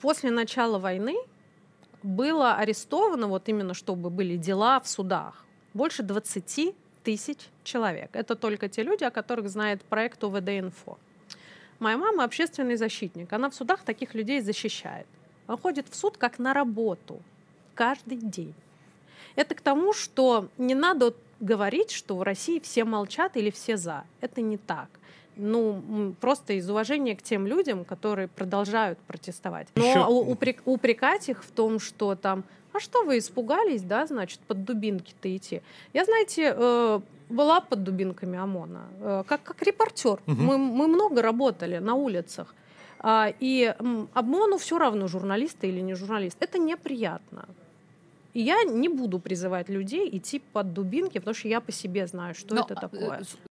После начала войны было арестовано, вот именно чтобы были дела в судах, больше 20 тысяч человек. Это только те люди, о которых знает проект УВД-Инфо. Моя мама общественный защитник. Она в судах таких людей защищает. Она ходит в суд как на работу каждый день. Это к тому, что не надо говорить, что в России все молчат или все за. Это не так. Ну, просто из уважения к тем людям, которые продолжают протестовать. Но упрекать их в том, что там, а что вы испугались, да, значит, под дубинки-то идти. Я, знаете, была под дубинками ОМОНа, как репортер. Мы много работали на улицах. И ОМОНу все равно, журналисты или не журналисты. Это неприятно. И я не буду призывать людей идти под дубинки, потому что я по себе знаю, что это такое.